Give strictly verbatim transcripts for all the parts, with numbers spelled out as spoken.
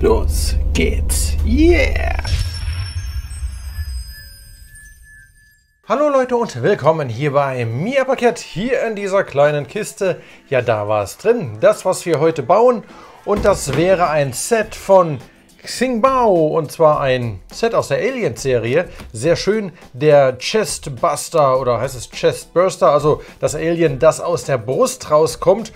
Los geht's. Yeah! Hallo Leute und willkommen hier bei MiaPaket, hier in dieser kleinen Kiste. Ja, da war es drin, das was wir heute bauen. Und das wäre ein Set von Xingbao, und zwar ein Set aus der Aliens-Serie. Sehr schön, der Chestbuster, oder heißt es Chestburster, also das Alien, das aus der Brust rauskommt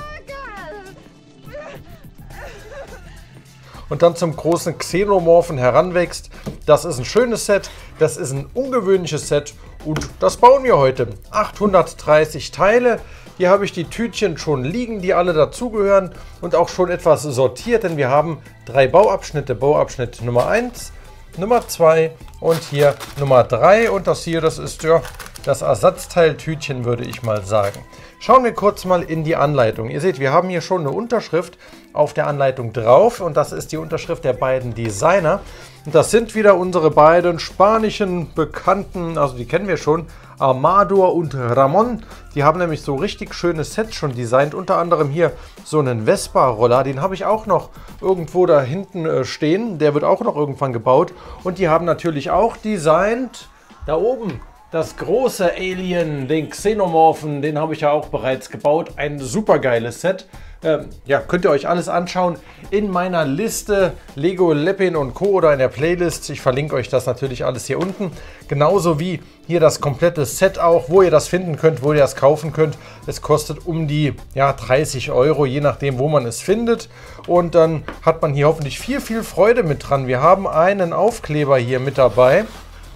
und dann zum großen Xenomorphen heranwächst. Das ist ein schönes Set, das ist ein ungewöhnliches Set und das bauen wir heute. achthundertdreißig Teile. Hier habe ich die Tütchen schon liegen, die alle dazugehören und auch schon etwas sortiert, denn wir haben drei Bauabschnitte. Bauabschnitt Nummer eins, Nummer zwei und hier Nummer drei. Und das hier, das ist ja das Ersatzteiltütchen, würde ich mal sagen. Schauen wir kurz mal in die Anleitung. Ihr seht, wir haben hier schon eine Unterschrift auf der Anleitung drauf und das ist die Unterschrift der beiden Designer. Und das sind wieder unsere beiden spanischen Bekannten, also die kennen wir schon, Amador und Ramon. Die haben nämlich so richtig schöne Sets schon designt, unter anderem hier so einen Vespa-Roller, den habe ich auch noch irgendwo da hinten stehen, der wird auch noch irgendwann gebaut. Und die haben natürlich auch designt, da oben, das große Alien, den Xenomorphen, den habe ich ja auch bereits gebaut. Ein super geiles Set. Ähm, ja, könnt ihr euch alles anschauen in meiner Liste Lego Lepin und Co. oder in der Playlist. Ich verlinke euch das natürlich alles hier unten. Genauso wie hier das komplette Set auch, wo ihr das finden könnt, wo ihr das kaufen könnt. Es kostet um die ja, dreißig Euro, je nachdem, wo man es findet. Und dann hat man hier hoffentlich viel, viel Freude mit dran. Wir haben einen Aufkleber hier mit dabei.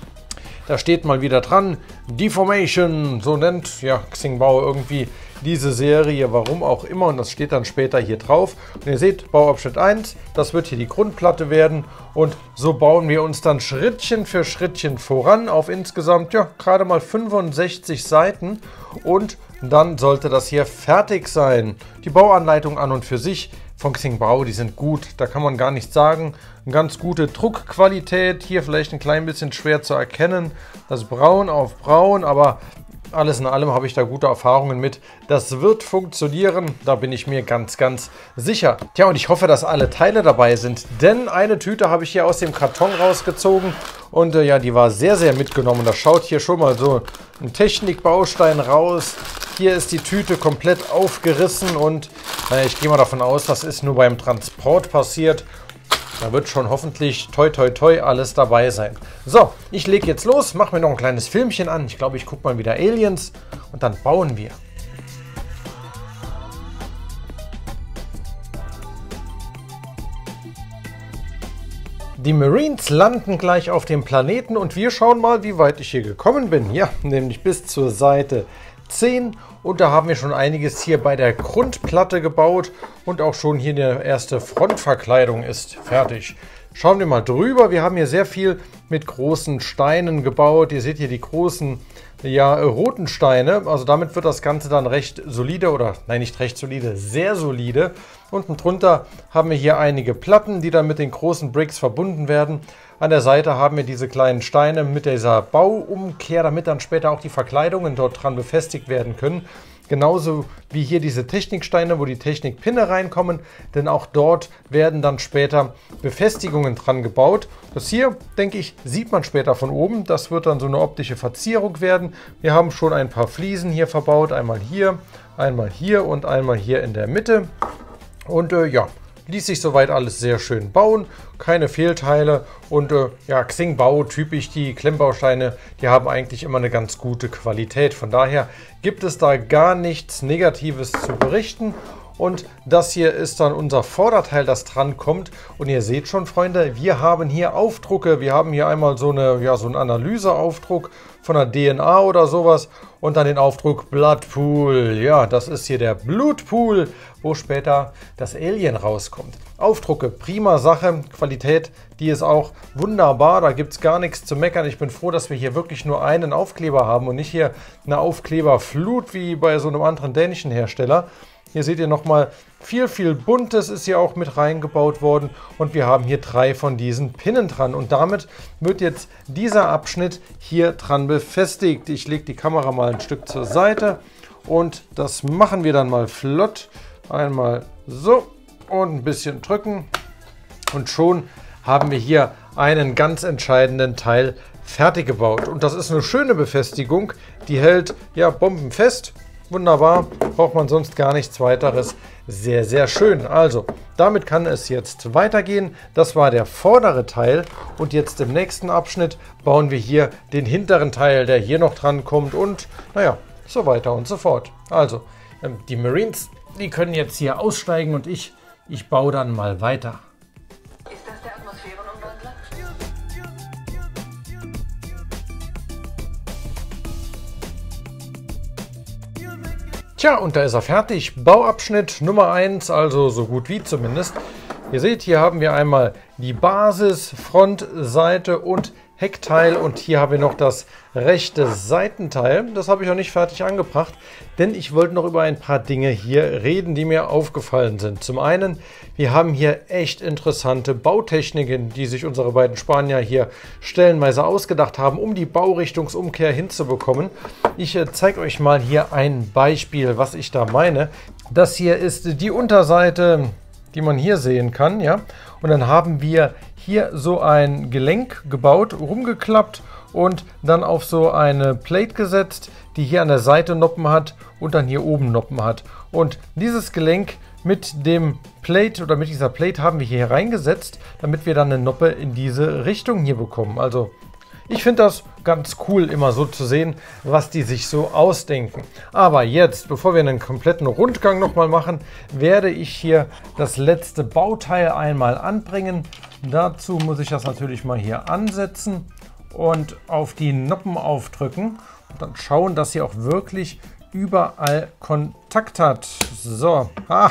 Da steht mal wieder dran, Deformation, so nennt ja Xingbao irgendwie diese Serie, warum auch immer. Und das steht dann später hier drauf. Und ihr seht, Bauabschnitt eins, das wird hier die Grundplatte werden. Und so bauen wir uns dann Schrittchen für Schrittchen voran auf insgesamt, ja, gerade mal fünfundsechzig Seiten. Und dann sollte das hier fertig sein. Die Bauanleitung an und für sich von Xingbao, die sind gut, da kann man gar nichts sagen. Eine ganz gute Druckqualität, hier vielleicht ein klein bisschen schwer zu erkennen. Das Braun auf Braun, aber alles in allem habe ich da gute Erfahrungen mit. Das wird funktionieren, da bin ich mir ganz, ganz sicher. Tja, und ich hoffe, dass alle Teile dabei sind, denn eine Tüte habe ich hier aus dem Karton rausgezogen und äh, ja, die war sehr, sehr mitgenommen. Da schaut hier schon mal so ein Technikbaustein raus. Hier ist die Tüte komplett aufgerissen und äh, ich gehe mal davon aus, das ist nur beim Transport passiert. Da wird schon hoffentlich toi toi toi alles dabei sein. So, ich lege jetzt los, mache mir noch ein kleines Filmchen an. Ich glaube, ich gucke mal wieder Aliens und dann bauen wir. Die Marines landen gleich auf dem Planeten und wir schauen mal, wie weit ich hier gekommen bin. Ja, nämlich bis zur Seite zehn. Und da haben wir schon einiges hier bei der Grundplatte gebaut und auch schon hier die erste Frontverkleidung ist fertig. Schauen wir mal drüber. Wir haben hier sehr viel mit großen Steinen gebaut. Ihr seht hier die großen, ja, roten Steine. Also damit wird das Ganze dann recht solide oder, nein, nicht recht solide, sehr solide. Unten drunter haben wir hier einige Platten, die dann mit den großen Bricks verbunden werden. An der Seite haben wir diese kleinen Steine mit dieser Bauumkehr, damit dann später auch die Verkleidungen dort dran befestigt werden können. Genauso wie hier diese Techniksteine, wo die Technikpinne reinkommen, denn auch dort werden dann später Befestigungen dran gebaut. Das hier, denke ich, sieht man später von oben. Das wird dann so eine optische Verzierung werden. Wir haben schon ein paar Fliesen hier verbaut, einmal hier, einmal hier und einmal hier in der Mitte. Und äh, ja, ließ sich soweit alles sehr schön bauen, keine Fehlteile und äh, ja, Xingbao typisch, die Klemmbausteine, die haben eigentlich immer eine ganz gute Qualität. Von daher gibt es da gar nichts Negatives zu berichten. Und das hier ist dann unser Vorderteil, das dran kommt. Und ihr seht schon, Freunde, wir haben hier Aufdrucke. Wir haben hier einmal so, eine, ja, so einen Analyseaufdruck von der D N A oder sowas. Und dann den Aufdruck Bloodpool. Ja, das ist hier der Blutpool, wo später das Alien rauskommt. Aufdrucke, prima Sache. Qualität, die ist auch wunderbar. Da gibt es gar nichts zu meckern. Ich bin froh, dass wir hier wirklich nur einen Aufkleber haben und nicht hier eine Aufkleberflut wie bei so einem anderen dänischen Hersteller. Hier seht ihr nochmal viel, viel Buntes ist hier auch mit reingebaut worden und wir haben hier drei von diesen Pinnen dran und damit wird jetzt dieser Abschnitt hier dran befestigt. Ich lege die Kamera mal ein Stück zur Seite und das machen wir dann mal flott. Einmal so und ein bisschen drücken Und schon haben wir hier einen ganz entscheidenden Teil fertig gebaut. Und das ist eine schöne Befestigung, die hält ja bombenfest. Wunderbar, braucht man sonst gar nichts weiteres. Sehr, sehr schön. Also, damit kann es jetzt weitergehen. Das war der vordere Teil. Und jetzt im nächsten Abschnitt bauen wir hier den hinteren Teil, der hier noch dran kommt. Und naja, so weiter und so fort. Also, die Marines, die können jetzt hier aussteigen und ich, ich baue dann mal weiter. Ist das der Atmosphärenumwandler? Tja, und da ist er fertig. Bauabschnitt Nummer eins, also so gut wie zumindest. Ihr seht, hier haben wir einmal die Basis, Frontseite und Heckteil und hier haben wir noch das rechte Seitenteil. Das habe ich noch nicht fertig angebracht, denn ich wollte noch über ein paar Dinge hier reden, die mir aufgefallen sind. Zum einen, wir haben hier echt interessante Bautechniken, die sich unsere beiden Spanier hier stellenweise ausgedacht haben, um die Baurichtungsumkehr hinzubekommen. Ich äh, zeige euch mal hier ein Beispiel, was ich da meine. Das hier ist die Unterseite, die man hier sehen kann, ja. Und dann haben wir hier so ein Gelenk gebaut, rumgeklappt und dann auf so eine Plate gesetzt, die hier an der Seite Noppen hat und dann hier oben Noppen hat. Und dieses Gelenk mit dem Plate oder mit dieser Plate haben wir hier reingesetzt, damit wir dann eine Noppe in diese Richtung hier bekommen. Also ich finde das ganz cool, immer so zu sehen, was die sich so ausdenken. Aber jetzt, bevor wir einen kompletten Rundgang nochmal machen, werde ich hier das letzte Bauteil einmal anbringen. Dazu muss ich das natürlich mal hier ansetzen und auf die Noppen aufdrücken. Und dann schauen, dass sie auch wirklich überall Kontakt hat. So, ah,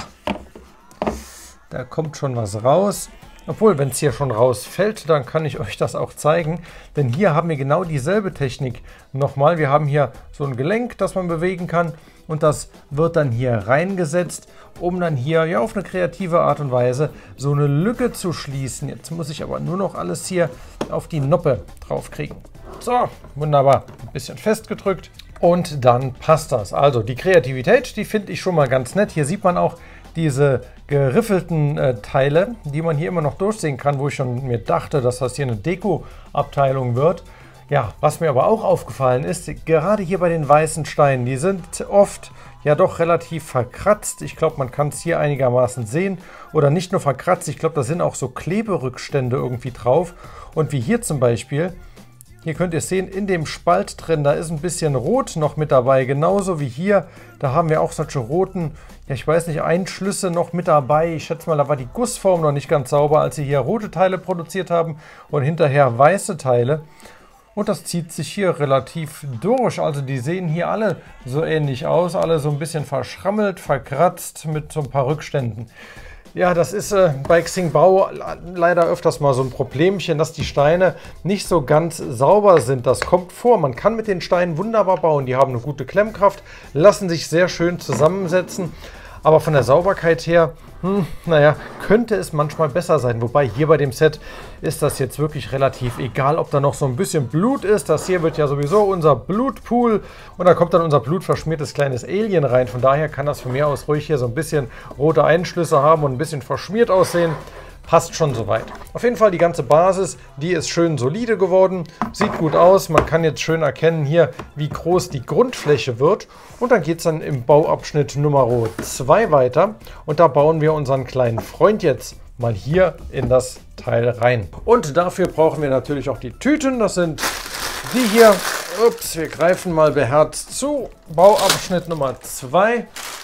da kommt schon was raus. Obwohl, wenn es hier schon rausfällt, dann kann ich euch das auch zeigen. Denn hier haben wir genau dieselbe Technik nochmal. Wir haben hier so ein Gelenk, das man bewegen kann. Und das wird dann hier reingesetzt, um dann hier ja, auf eine kreative Art und Weise so eine Lücke zu schließen. Jetzt muss ich aber nur noch alles hier auf die Noppe drauf kriegen. So, wunderbar. Ein bisschen festgedrückt. Und dann passt das. Also die Kreativität, die finde ich schon mal ganz nett. Hier sieht man auch diese geriffelten äh, Teile, die man hier immer noch durchsehen kann, wo ich schon mir dachte, dass das hier eine Deko-Abteilung wird. Ja, was mir aber auch aufgefallen ist, gerade hier bei den weißen Steinen, die sind oft ja doch relativ verkratzt. Ich glaube, man kann es hier einigermaßen sehen. Oder nicht nur verkratzt, ich glaube, da sind auch so Kleberückstände irgendwie drauf. Und wie hier zum Beispiel, hier könnt ihr sehen, in dem Spalt drin, da ist ein bisschen Rot noch mit dabei, genauso wie hier. Da haben wir auch solche roten, ja ich weiß nicht, Einschlüsse noch mit dabei. Ich schätze mal, da war die Gussform noch nicht ganz sauber, als sie hier rote Teile produziert haben und hinterher weiße Teile. Und das zieht sich hier relativ durch. Also die sehen hier alle so ähnlich aus, alle so ein bisschen verschrammelt, verkratzt mit so ein paar Rückständen. Ja, das ist äh, bei Xingbao leider öfters mal so ein Problemchen, dass die Steine nicht so ganz sauber sind. Das kommt vor. Man kann mit den Steinen wunderbar bauen. Die haben eine gute Klemmkraft, lassen sich sehr schön zusammensetzen. Aber von der Sauberkeit her, hm, naja, könnte es manchmal besser sein. Wobei hier bei dem Set ist das jetzt wirklich relativ egal, ob da noch so ein bisschen Blut ist. Das hier wird ja sowieso unser Blutpool und da kommt dann unser blutverschmiertes kleines Alien rein. Von daher kann das von mir aus ruhig hier so ein bisschen rote Einschlüsse haben und ein bisschen verschmiert aussehen. Passt schon soweit. Auf jeden Fall die ganze Basis, die ist schön solide geworden. Sieht gut aus. Man kann jetzt schön erkennen hier, wie groß die Grundfläche wird. Und dann geht es dann im Bauabschnitt Nummer zwei weiter. Und da bauen wir unseren kleinen Freund jetzt mal hier in das Teil rein. Und dafür brauchen wir natürlich auch die Tüten. Das sind die hier. Ups, wir greifen mal beherzt zu. Bauabschnitt Nummer zwei.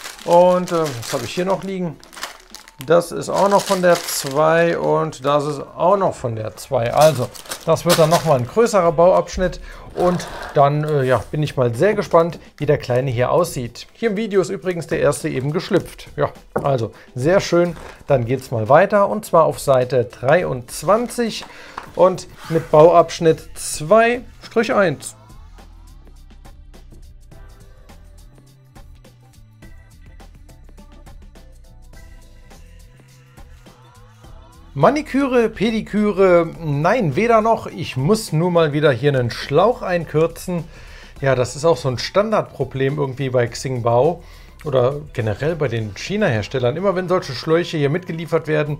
Und äh, was habe ich hier noch liegen? Das ist auch noch von der zwei und das ist auch noch von der zwei. Also, das wird dann nochmal ein größerer Bauabschnitt. Und dann äh, ja, bin ich mal sehr gespannt, wie der Kleine hier aussieht. Hier im Video ist übrigens der erste eben geschlüpft. Ja, also sehr schön. Dann geht es mal weiter und zwar auf Seite dreiundzwanzig und mit Bauabschnitt zwei eins. Maniküre, Pediküre, nein, weder noch. Ich muss nur mal wieder hier einen Schlauch einkürzen. Ja, das ist auch so ein Standardproblem irgendwie bei Xingbao oder generell bei den China-Herstellern. Immer wenn solche Schläuche hier mitgeliefert werden,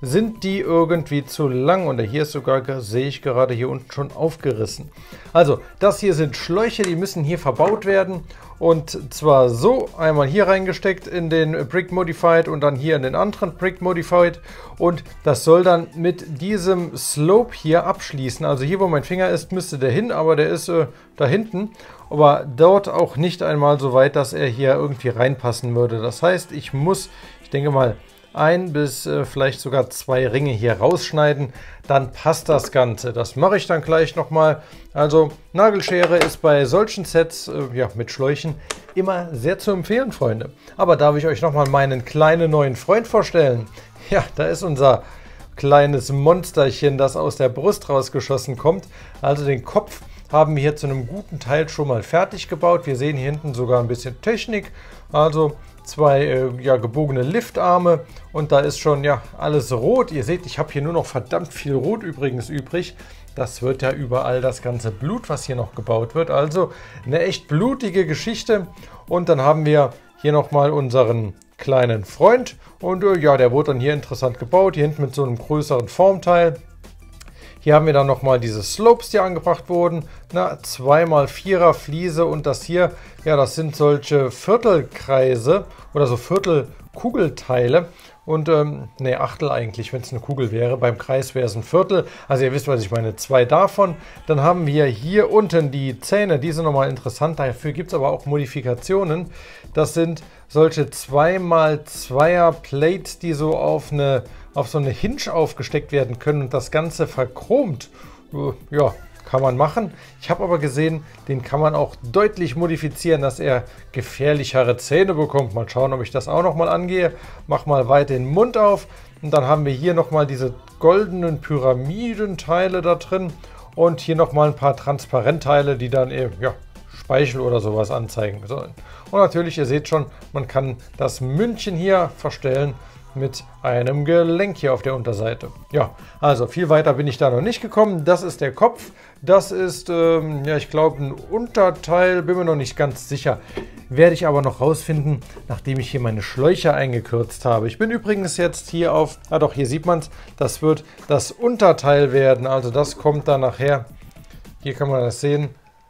sind die irgendwie zu lang. Und hier ist sogar, sehe ich gerade hier unten schon aufgerissen. Also das hier sind Schläuche, die müssen hier verbaut werden. Und zwar so, einmal hier reingesteckt in den Brick Modified und dann hier in den anderen Brick Modified. Und das soll dann mit diesem Slope hier abschließen. Also hier, wo mein Finger ist, müsste der hin, aber der ist äh, da hinten. Aber dort auch nicht einmal so weit, dass er hier irgendwie reinpassen würde. Das heißt, ich muss, ich denke mal, ein bis äh, vielleicht sogar zwei Ringe hier rausschneiden, dann passt das Ganze. Das mache ich dann gleich nochmal. Also Nagelschere ist bei solchen Sets äh, ja, mit Schläuchen immer sehr zu empfehlen, Freunde. Aber darf ich euch nochmal meinen kleinen neuen Freund vorstellen? Ja, da ist unser kleines Monsterchen, das aus der Brust rausgeschossen kommt. Also den Kopf haben wir hier zu einem guten Teil schon mal fertig gebaut. Wir sehen hier hinten sogar ein bisschen Technik. Also zwei äh, ja, gebogene Liftarme und da ist schon ja alles rot. Ihr seht, ich habe hier nur noch verdammt viel Rot übrigens übrig. Das wird ja überall das ganze Blut, was hier noch gebaut wird. Also eine echt blutige Geschichte. Und dann haben wir hier nochmal unseren kleinen Freund. Und äh, ja, der wurde dann hier interessant gebaut. Hier hinten mit so einem größeren Formteil. Hier haben wir dann nochmal diese Slopes, die angebracht wurden. Na, zwei mal vierer Fliese und das hier, ja, das sind solche Viertelkreise oder so Viertelkugelteile. Und, ähm, ne, Achtel eigentlich, wenn es eine Kugel wäre. Beim Kreis wäre es ein Viertel. Also ihr wisst, was ich meine, zwei davon. Dann haben wir hier unten die Zähne, die sind nochmal interessant. Dafür gibt es aber auch Modifikationen. Das sind solche zwei mal zweier Plates, die so auf eine auf so eine Hinge aufgesteckt werden können und das Ganze verchromt. Ja, kann man machen. Ich habe aber gesehen, den kann man auch deutlich modifizieren, dass er gefährlichere Zähne bekommt. Mal schauen, ob ich das auch noch mal angehe. Mach mal weiter den Mund auf und dann haben wir hier noch mal diese goldenen Pyramidenteile da drin und hier noch mal ein paar Transparentteile, die dann eben, ja, Speichel oder sowas anzeigen sollen. Und natürlich, ihr seht schon, man kann das Mündchen hier verstellen mit einem Gelenk hier auf der Unterseite. Ja, also viel weiter bin ich da noch nicht gekommen. Das ist der Kopf. Das ist, ähm, ja, ich glaube, ein Unterteil. Bin mir noch nicht ganz sicher. Werde ich aber noch rausfinden, nachdem ich hier meine Schläuche eingekürzt habe. Ich bin übrigens jetzt hier auf, ah doch, hier sieht man es, das wird das Unterteil werden. Also das kommt dann nachher, hier kann man das sehen,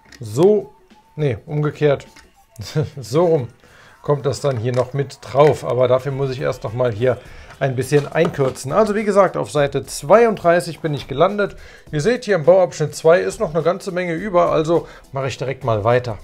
so, nee, umgekehrt, so rum kommt das dann hier noch mit drauf. Aber dafür muss ich erst noch mal hier ein bisschen einkürzen. Also wie gesagt, auf Seite zweiunddreißig bin ich gelandet. Ihr seht, hier im Bauabschnitt zwei ist noch eine ganze Menge über, also mache ich direkt mal weiter.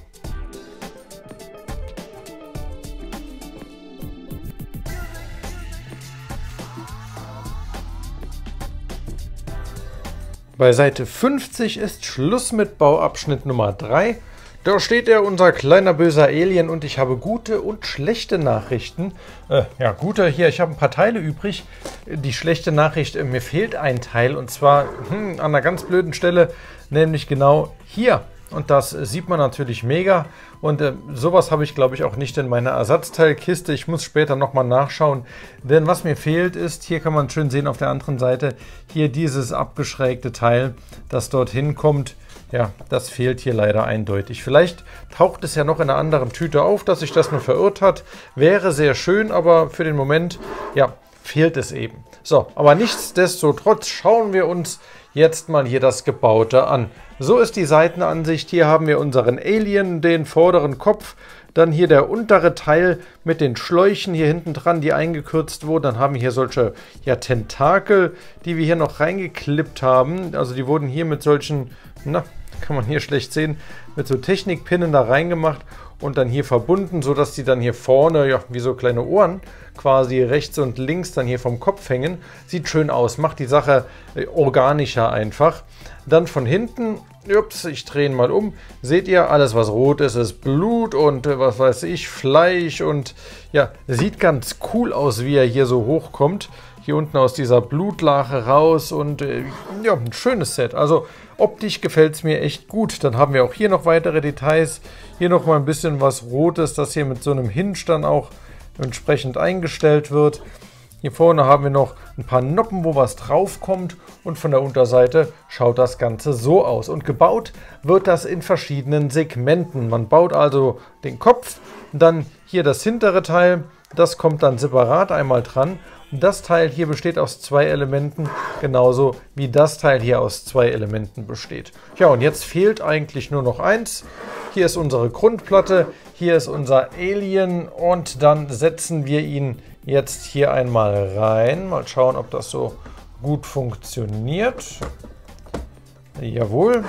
Bei Seite fünfzig ist Schluss mit Bauabschnitt Nummer drei. Da steht er, unser kleiner böser Alien, und ich habe gute und schlechte Nachrichten. Äh, ja, gute hier, ich habe ein paar Teile übrig. Die schlechte Nachricht, äh, mir fehlt ein Teil, und zwar hm, an einer ganz blöden Stelle, nämlich genau hier. Und das äh, sieht man natürlich mega. Und äh, sowas habe ich, glaube ich, auch nicht in meiner Ersatzteilkiste. Ich muss später nochmal nachschauen. Denn was mir fehlt ist, hier kann man schön sehen auf der anderen Seite, hier dieses abgeschrägte Teil, das dorthin kommt. Ja, das fehlt hier leider eindeutig. Vielleicht taucht es ja noch in einer anderen Tüte auf, dass sich das nur verirrt hat. Wäre sehr schön, aber für den Moment, ja, fehlt es eben. So, aber nichtsdestotrotz schauen wir uns jetzt mal hier das Gebaute an. So ist die Seitenansicht. Hier haben wir unseren Alien, den vorderen Kopf. Dann hier der untere Teil mit den Schläuchen hier hinten dran, die eingekürzt wurden. Dann haben wir hier solche ja, Tentakel, die wir hier noch reingeklippt haben. Also die wurden hier mit solchen, na, kann man hier schlecht sehen, mit so Technikpinnen da reingemacht und dann hier verbunden, sodass die dann hier vorne, ja, wie so kleine Ohren, quasi rechts und links dann hier vom Kopf hängen. Sieht schön aus, macht die Sache äh, organischer einfach. Dann von hinten, ups, ich drehe ihn mal um, seht ihr, alles was rot ist, ist Blut und äh, was weiß ich, Fleisch und ja, sieht ganz cool aus, wie er hier so hochkommt. Hier unten aus dieser Blutlache raus und äh, ja, ein schönes Set. Also optisch gefällt es mir echt gut. Dann haben wir auch hier noch weitere Details. Hier noch mal ein bisschen was Rotes, das hier mit so einem Hinge dann auch entsprechend eingestellt wird. Hier vorne haben wir noch ein paar Noppen, wo was drauf kommt, und von der Unterseite schaut das Ganze so aus. Und gebaut wird das in verschiedenen Segmenten. Man baut also den Kopf, dann hier das hintere Teil, das kommt dann separat einmal dran, Das Teil hier besteht aus zwei Elementen, genauso wie das Teil hier aus zwei Elementen besteht. Ja, und jetzt fehlt eigentlich nur noch eins. Hier ist unsere Grundplatte, hier ist unser Alien und dann setzen wir ihn jetzt hier einmal rein. Mal schauen, ob das so gut funktioniert. Jawohl.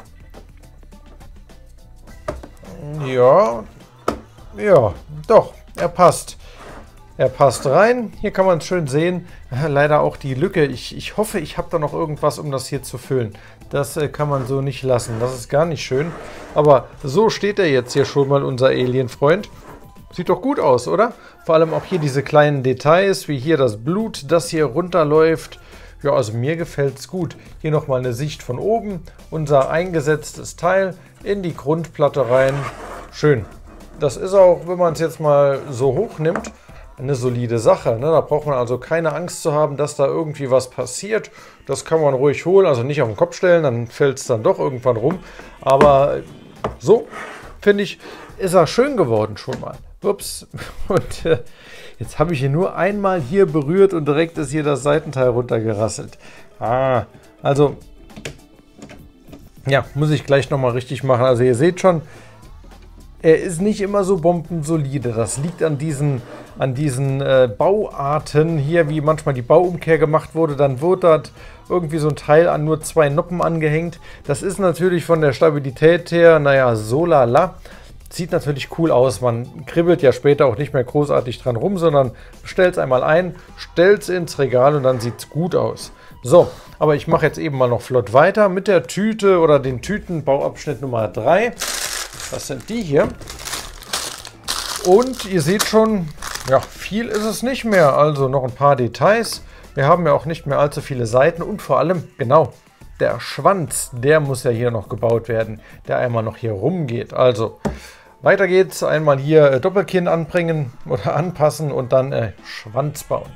Ja, ja, doch, er passt. Er passt rein. Hier kann man es schön sehen. Leider auch die Lücke. Ich, ich hoffe, ich habe da noch irgendwas, um das hier zu füllen. Das äh, kann man so nicht lassen. Das ist gar nicht schön. Aber so steht er jetzt hier schon mal, unser Alien-Freund. Sieht doch gut aus, oder? Vor allem auch hier diese kleinen Details, wie hier das Blut, das hier runterläuft. Ja, also mir gefällt es gut. Hier nochmal eine Sicht von oben. Unser eingesetztes Teil in die Grundplatte rein. Schön. Das ist auch, wenn man es jetzt mal so hoch nimmt, eine solide Sache. Ne? Da braucht man also keine Angst zu haben, dass da irgendwie was passiert. Das kann man ruhig holen, also nicht auf den Kopf stellen, dann fällt es dann doch irgendwann rum. Aber so, finde ich, ist er schön geworden schon mal. Ups. Und äh, jetzt habe ich ihn nur einmal hier berührt und direkt ist hier das Seitenteil runtergerasselt. Ah, also, ja, muss ich gleich nochmal richtig machen. Also ihr seht schon, er ist nicht immer so bombensolide. Das liegt an diesen, an diesen äh, Bauarten hier, wie manchmal die Bauumkehr gemacht wurde. Dann wird dort irgendwie so ein Teil an nur zwei Noppen angehängt. Das ist natürlich von der Stabilität her, naja, so lala. Sieht natürlich cool aus. Man kribbelt ja später auch nicht mehr großartig dran rum, sondern stellt es einmal ein, stellt es ins Regal und dann sieht es gut aus. So, aber ich mache jetzt eben mal noch flott weiter mit der Tüte oder den Tüten Bauabschnitt Nummer drei. Das sind die hier. Und ihr seht schon, ja, viel ist es nicht mehr. Also noch ein paar Details. Wir haben ja auch nicht mehr allzu viele Seiten. Und vor allem, genau, der Schwanz, der muss ja hier noch gebaut werden, der einmal noch hier rumgeht. Also, weiter geht's. Einmal hier Doppelkinn anbringen oder anpassen und dann äh, Schwanz bauen.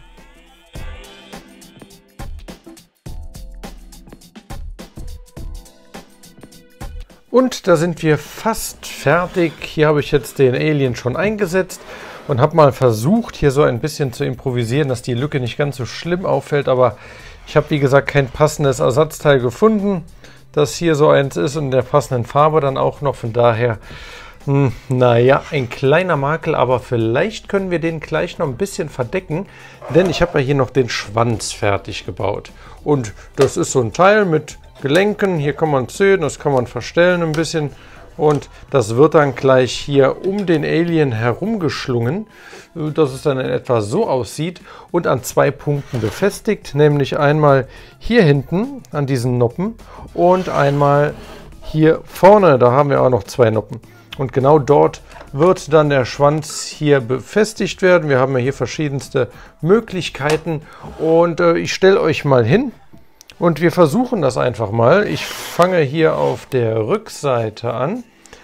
Und da sind wir fast fertig. Hier habe ich jetzt den Alien schon eingesetzt und habe mal versucht, hier so ein bisschen zu improvisieren, dass die Lücke nicht ganz so schlimm auffällt. Aber ich habe, wie gesagt, kein passendes Ersatzteil gefunden, das hier so eins ist und in der passenden Farbe dann auch noch. Von daher, hm, naja, ein kleiner Makel, aber vielleicht können wir den gleich noch ein bisschen verdecken, denn ich habe ja hier noch den Schwanz fertig gebaut. Und das ist so ein Teil mit Gelenken, hier kann man sehen, das kann man verstellen ein bisschen und das wird dann gleich hier um den Alien herumgeschlungen, dass es dann in etwa so aussieht und an zwei Punkten befestigt, nämlich einmal hier hinten an diesen Noppen und einmal hier vorne, da haben wir auch noch zwei Noppen. Und genau dort wird dann der Schwanz hier befestigt werden. Wir haben ja hier verschiedenste Möglichkeiten und äh, ich stelle euch mal hin. Und wir versuchen das einfach mal. Ich fange hier auf der Rückseite an,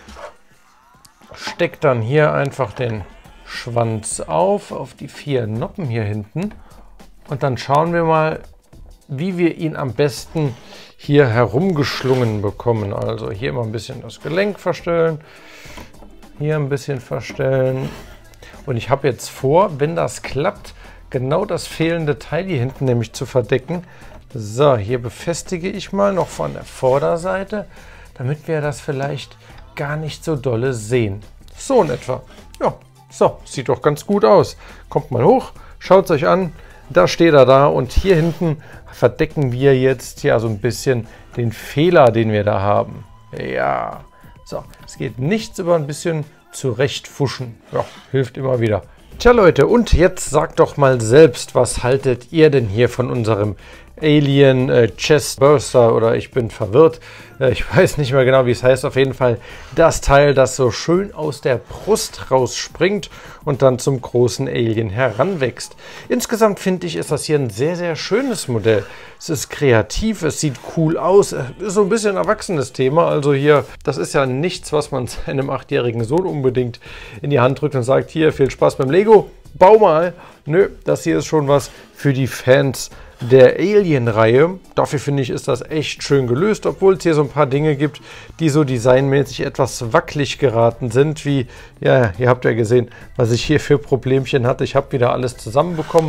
stecke dann hier einfach den Schwanz auf, auf die vier Noppen hier hinten. Und dann schauen wir mal, wie wir ihn am besten hier herumgeschlungen bekommen. Also hier mal ein bisschen das Gelenk verstellen, hier ein bisschen verstellen. Und ich habe jetzt vor, wenn das klappt, genau das fehlende Teil hier hinten nämlich zu verdecken. So, hier befestige ich mal noch von der Vorderseite, damit wir das vielleicht gar nicht so dolle sehen. So in etwa. Ja, so, sieht doch ganz gut aus. Kommt mal hoch, schaut es euch an. Da steht er da und hier hinten verdecken wir jetzt ja so ein bisschen den Fehler, den wir da haben. Ja, so, es geht nichts über ein bisschen zurechtfuschen. Ja, hilft immer wieder. Tja Leute, und jetzt sagt doch mal selbst, was haltet ihr denn hier von unserem Alien äh, Chest Burster oder ich bin verwirrt. Äh, ich weiß nicht mehr genau, wie es heißt. Auf jeden Fall das Teil, das so schön aus der Brust rausspringt und dann zum großen Alien heranwächst. Insgesamt finde ich, ist das hier ein sehr, sehr schönes Modell. Es ist kreativ, es sieht cool aus, es ist so ein bisschen ein erwachsenes Thema. Also hier, das ist ja nichts, was man seinem achtjährigen Sohn unbedingt in die Hand drückt und sagt, hier, viel Spaß beim Lego, bau mal. Nö, das hier ist schon was für die Fans der Alien-Reihe. Dafür finde ich, ist das echt schön gelöst, obwohl es hier so ein paar Dinge gibt, die so designmäßig etwas wackelig geraten sind, wie, ja, ihr habt ja gesehen, was ich hier für Problemchen hatte. Ich habe wieder alles zusammenbekommen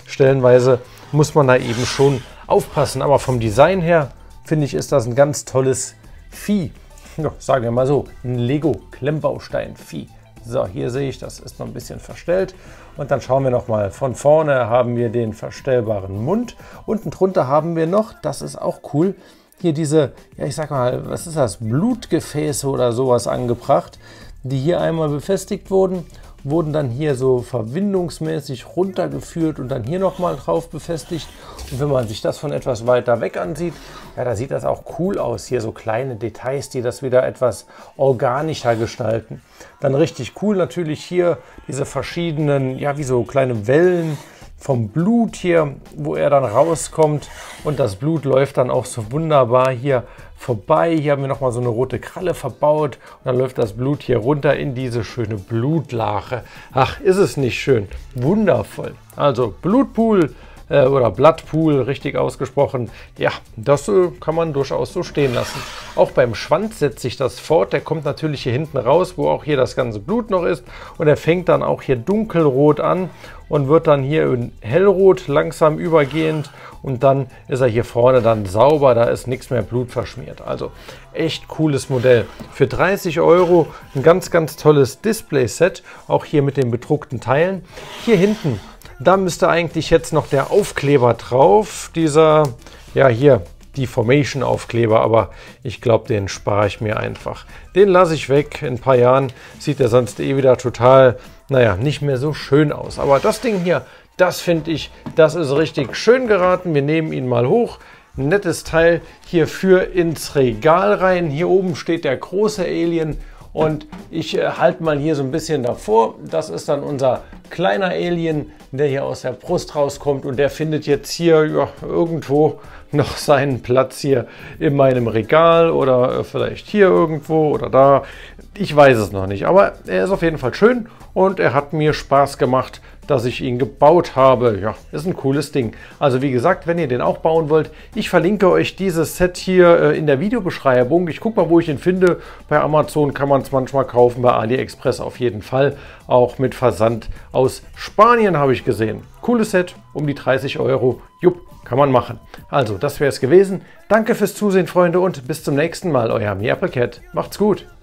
stellenweise muss man da eben schon aufpassen. Aber vom Design her, finde ich, ist das ein ganz tolles Vieh. Ja, sagen wir mal so, ein Lego-Klemmbaustein-Vieh. So, hier sehe ich, das ist noch ein bisschen verstellt. Und dann schauen wir noch mal. Von vorne haben wir den verstellbaren Mund. Unten drunter haben wir noch, das ist auch cool, hier diese, ja ich sag mal, was ist das, Blutgefäße oder sowas angebracht, die hier einmal befestigt wurden, wurden dann hier so verbindungsmäßig runtergeführt und dann hier nochmal drauf befestigt. Und wenn man sich das von etwas weiter weg ansieht, ja, da sieht das auch cool aus. Hier so kleine Details, die das wieder etwas organischer gestalten. Dann richtig cool natürlich hier diese verschiedenen, ja wie so kleine Wellen vom Blut hier, wo er dann rauskommt. Und das Blut läuft dann auch so wunderbar hier vorbei. Hier haben wir nochmal so eine rote Kralle verbaut. Und dann läuft das Blut hier runter in diese schöne Blutlache. Ach, ist es nicht schön? Wundervoll. Also Blutpool äh, oder Bloodpool, richtig ausgesprochen. Ja, das äh, kann man durchaus so stehen lassen. Auch beim Schwanz setzt sich das fort. Der kommt natürlich hier hinten raus, wo auch hier das ganze Blut noch ist. Und er fängt dann auch hier dunkelrot an und wird dann hier in hellrot langsam übergehend. Und dann ist er hier vorne dann sauber, da ist nichts mehr Blut verschmiert. Also echt cooles Modell. Für dreißig Euro ein ganz, ganz tolles Display-Set, auch hier mit den bedruckten Teilen. Hier hinten, da müsste eigentlich jetzt noch der Aufkleber drauf, dieser, ja hier, Deformation-Aufkleber, aber ich glaube, den spare ich mir einfach. Den lasse ich weg, in ein paar Jahren sieht er sonst eh wieder total, naja, nicht mehr so schön aus. Aber das Ding hier, das finde ich, das ist richtig schön geraten. Wir nehmen ihn mal hoch. Ein nettes Teil hierfür ins Regal rein. Hier oben steht der große Alien und ich äh, halte mal hier so ein bisschen davor. Das ist dann unser kleiner Alien, der hier aus der Brust rauskommt und der findet jetzt hier ja, irgendwo noch seinen Platz hier in meinem Regal oder äh, vielleicht hier irgendwo oder da. Ich weiß es noch nicht, aber er ist auf jeden Fall schön und er hat mir Spaß gemacht, dass ich ihn gebaut habe. Ja, ist ein cooles Ding. Also wie gesagt, wenn ihr den auch bauen wollt, ich verlinke euch dieses Set hier äh, in der Videobeschreibung. Ich gucke mal, wo ich ihn finde. Bei Amazon kann man es manchmal kaufen, bei AliExpress auf jeden Fall. Auch mit Versand aus Spanien habe ich gesehen. Cooles Set, um die dreißig Euro. Jupp, kann man machen. Also, das wäre es gewesen. Danke fürs Zusehen, Freunde, und bis zum nächsten Mal. Euer MeAppleCat. Macht's gut.